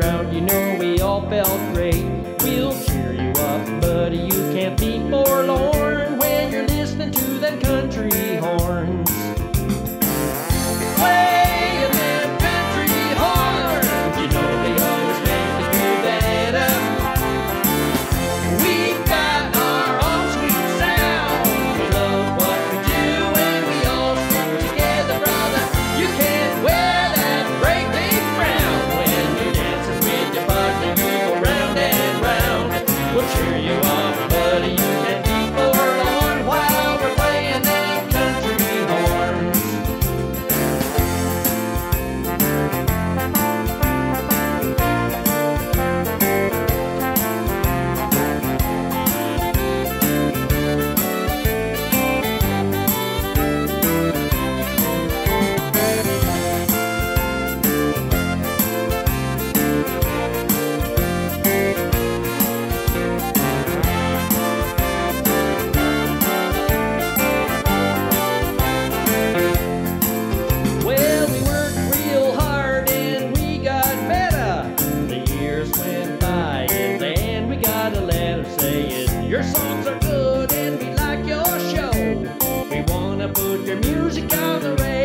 ground, you know we all felt great. We'll cheer you up, buddy, you can't be forlorn when you're listening to them country horns. Playing them country horns, you know they always make us feel better. We've got our own sweet sound, we love what we do and we all stick together, brother. You can't wear that great big frown when you're dancing with your partner, you go round and round. We'll cheer you up, buddy, you can't be forlorn while we're playing them country horns. Well, we worked real hard and we got better. The years went by and then we got a letter saying your songs are good and we like your show. We wanna put your music on the radio.